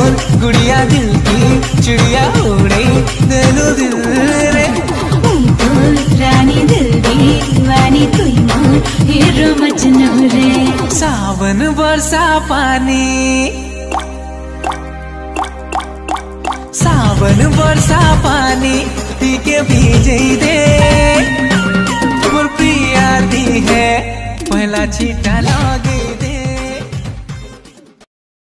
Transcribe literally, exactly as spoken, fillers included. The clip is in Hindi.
मोर गुड़िया दिल की चिड़िया उड़े दिलो दिल रे। तो रानी दिल दीवानी तुई मोर हीरो मजनू रे। सावन बरसा पानी सावन बरसा पानी पी के भीजे दे मोर प्रिया दी है पहला छीटा।